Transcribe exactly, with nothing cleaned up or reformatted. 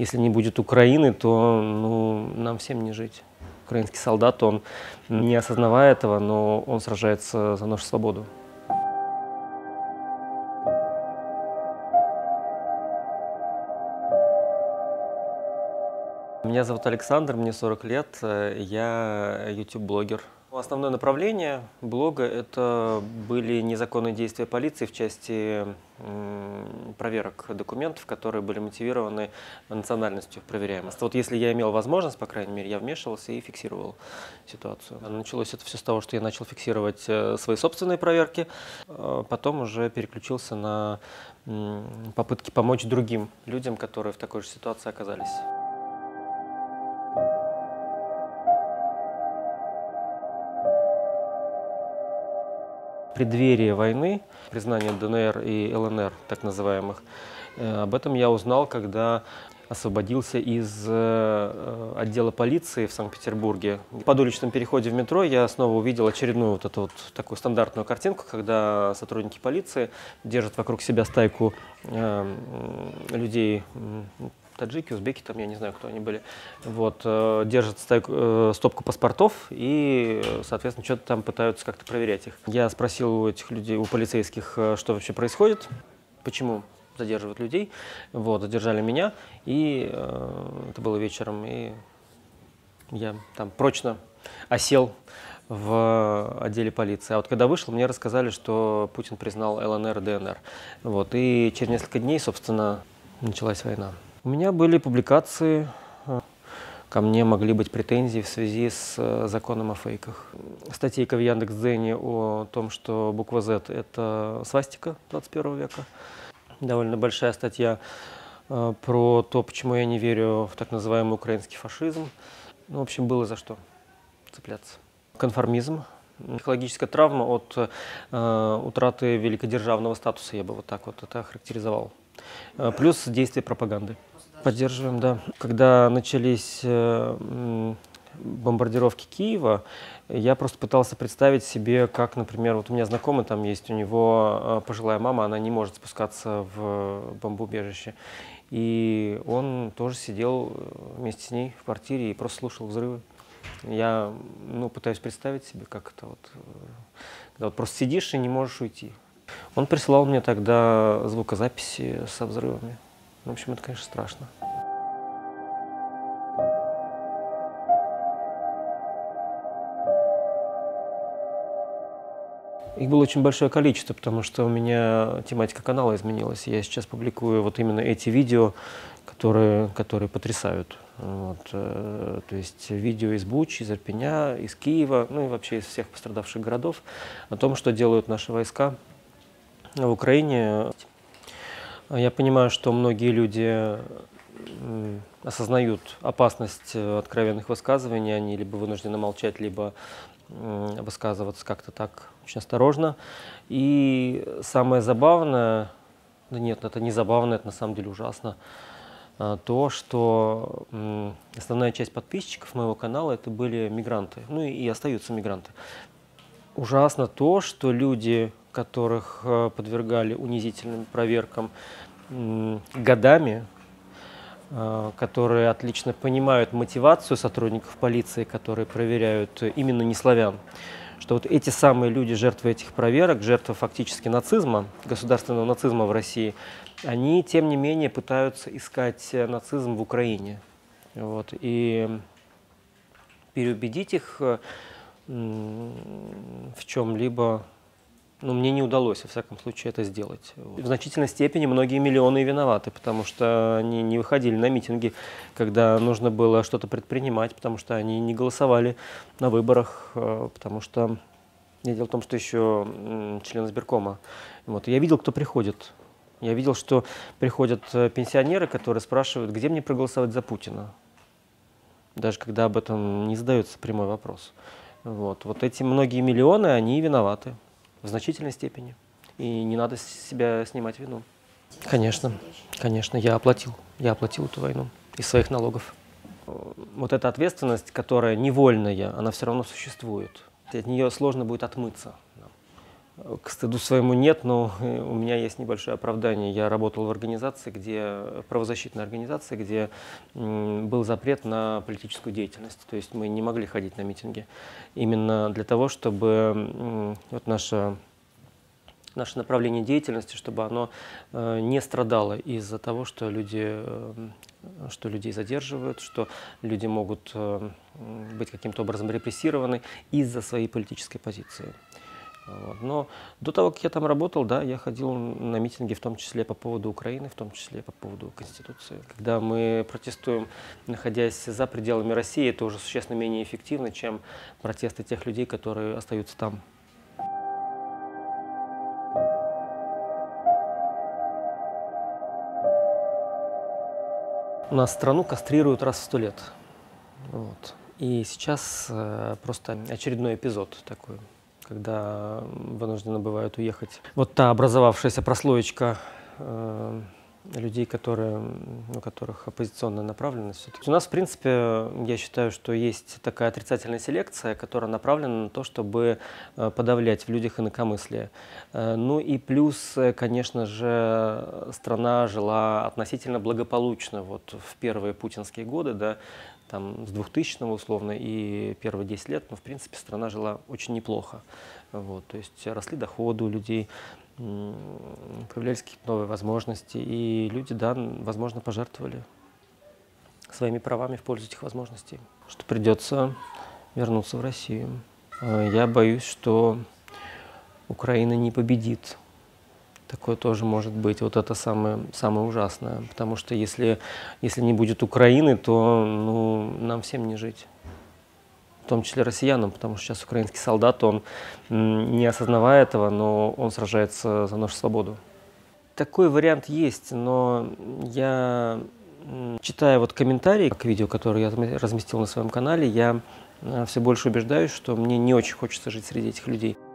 Если не будет Украины, то ну, нам всем не жить. Украинский солдат, он, не осознавая этого, но он сражается за нашу свободу. Меня зовут Александр, мне сорок лет, я ютуб-блогер. Основное направление блога – это были незаконные действия полиции в части проверок документов, которые были мотивированы национальностью проверяемых. Вот если я имел возможность, по крайней мере, я вмешивался и фиксировал ситуацию. Началось это все с того, что я начал фиксировать свои собственные проверки, потом уже переключился на попытки помочь другим людям, которые в такой же ситуации оказались. В преддверии войны, признание ДНР и ЛНР, так называемых, об этом я узнал, когда освободился из отдела полиции в Санкт-Петербурге. В подуличном переходе в метро я снова увидел очередную вот эту вот такую стандартную картинку, когда сотрудники полиции держат вокруг себя стайку э, людей, таджики, узбеки, там, я не знаю, кто они были, вот, держат стайку, стопку паспортов и, соответственно, что-то там пытаются как-то проверять их. Я спросил у этих людей, у полицейских, что вообще происходит, почему задерживают людей. Вот, задержали меня, и э, это было вечером, и я там прочно осел в отделе полиции. А вот когда вышел, мне рассказали, что Путин признал ЛНР и ДНР. Вот, и через несколько дней, собственно, началась война. У меня были публикации, ко мне могли быть претензии в связи с законом о фейках. Статейка в Яндекс.Дзене о том, что буква Z – это свастика двадцать первого века. Довольно большая статья про то, почему я не верю в так называемый украинский фашизм. Ну, в общем, было за что цепляться. Конформизм, психологическая травма от э, утраты великодержавного статуса, я бы вот так вот это охарактеризовал. Плюс действие пропаганды. Поддерживаем, да. Когда начались э, бомбардировки Киева, я просто пытался представить себе, как, например, вот у меня знакомый там есть, у него пожилая мама, она не может спускаться в бомбоубежище. И он тоже сидел вместе с ней в квартире и просто слушал взрывы. Я ну, пытаюсь представить себе, как это вот, когда вот просто сидишь и не можешь уйти. Он присылал мне тогда звукозаписи со взрывами. В общем, это, конечно, страшно. Их было очень большое количество, потому что у меня тематика канала изменилась. Я сейчас публикую вот именно эти видео, которые, которые потрясают. Вот, э, то есть видео из Бучи, из Ирпеня, из Киева, ну и вообще из всех пострадавших городов, о том, что делают наши войска в Украине. Я понимаю, что многие люди осознают опасность откровенных высказываний, они либо вынуждены молчать, либо высказываться как-то так очень осторожно. И самое забавное, да нет, это не забавно, это на самом деле ужасно, то, что основная часть подписчиков моего канала это были мигранты, ну и остаются мигранты. Ужасно то, что люди, которых подвергали унизительным проверкам годами, которые отлично понимают мотивацию сотрудников полиции, которые проверяют именно не славян, что вот эти самые люди, жертвы этих проверок, жертвы фактически нацизма, государственного нацизма в России, они, тем не менее, пытаются искать нацизм в Украине. Вот. И переубедить их в чем-либо, ну, мне не удалось, во всяком случае, это сделать. В значительной степени многие миллионы виноваты, потому что они не выходили на митинги, когда нужно было что-то предпринимать, потому что они не голосовали на выборах, потому что дело в том, что еще член избиркома. Вот. Я видел, кто приходит. Я видел, что приходят пенсионеры, которые спрашивают, где мне проголосовать за Путина, даже когда об этом не задается прямой вопрос. Вот, вот эти многие миллионы, они виноваты в значительной степени. И не надо с себя снимать вину. Конечно, конечно, я оплатил. Я оплатил эту войну из своих налогов. Вот эта ответственность, которая невольная, она все равно существует. От нее сложно будет отмыться. К стыду своему нет, но у меня есть небольшое оправдание. Я работал в организации, где, правозащитной организации, где был запрет на политическую деятельность. То есть мы не могли ходить на митинги. Именно для того, чтобы вот наше, наше направление деятельности, чтобы оно не страдало из-за того, что люди, что людей задерживают, что люди могут быть каким-то образом репрессированы из-за своей политической позиции. Вот. Но до того, как я там работал, да, я ходил на митинги, в том числе по поводу Украины, в том числе по поводу Конституции. Когда мы протестуем, находясь за пределами России, это уже существенно менее эффективно, чем протесты тех людей, которые остаются там. У нас страну кастрируют раз в сто лет. Вот. И сейчас э, просто очередной эпизод такой, когда вынуждены бывают уехать. Вот та образовавшаяся прослоечка э, людей, которые, у которых оппозиционная направленность. У нас, в принципе, я считаю, что есть такая отрицательная селекция, которая направлена на то, чтобы подавлять в людях инакомыслие. Ну и плюс, конечно же, страна жила относительно благополучно вот в первые путинские годы, да, там, с двухтысячного условно и первые десять лет, но в принципе страна жила очень неплохо. Вот, то есть росли доходы у людей, появлялись какие-то новые возможности, и люди, да, возможно, пожертвовали своими правами в пользу этих возможностей. Что придется вернуться в Россию. Я боюсь, что Украина не победит. Такое тоже может быть. Вот это самое, самое ужасное. Потому что если, если не будет Украины, то ну, нам всем не жить. В том числе россиянам, потому что сейчас украинский солдат, он, не осознавая этого, но он сражается за нашу свободу. Такой вариант есть, но я, читая вот комментарии к видео, которые я разместил на своем канале, я все больше убеждаюсь, что мне не очень хочется жить среди этих людей.